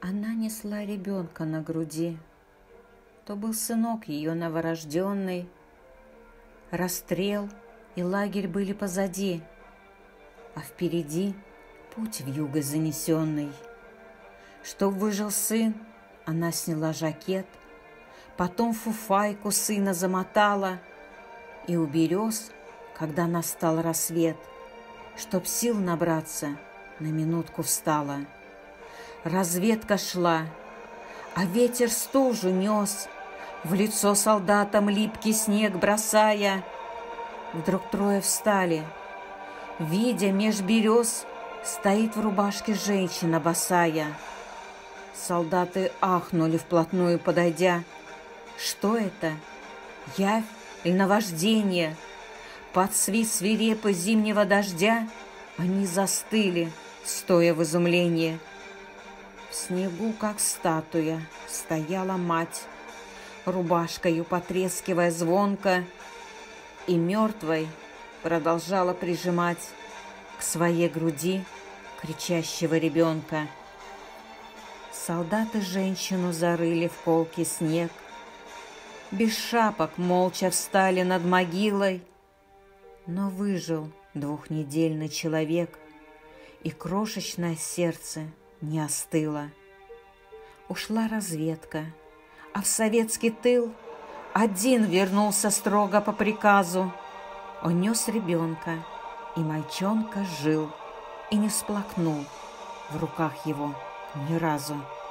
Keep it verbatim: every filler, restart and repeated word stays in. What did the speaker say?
Она несла ребенка на груди. То был сынок ее новорожденный. Расстрел и лагерь были позади, а впереди путь вьюгой занесенный. Чтоб выжил сын, она сняла жакет, потом фуфайку сына замотала, и у берез, когда настал рассвет, чтоб сил набраться, на минутку встала. Разведка шла, а ветер стужу нес, в лицо солдатам липкий снег бросая. Вдруг трое встали, видя меж берез стоит в рубашке женщина босая. Солдаты ахнули вплотную подойдя. Что это? Явь или наваждение? Под свист свирепый зимнего дождя они застыли, стоя в изумлении. В снегу, как статуя, стояла мать, рубашкою потрескивая звонко, и мертвой продолжала прижимать к своей груди кричащего ребенка. Солдаты женщину зарыли в колкий снег, без шапок молча встали над могилой, но выжил двухнедельный человек, и крошечное сердце не остыло. Ушла разведка, а в советский тыл один вернулся строго по приказу. Он нес ребенка, и мальчонка жил, и не всплакнул в руках его ни разу.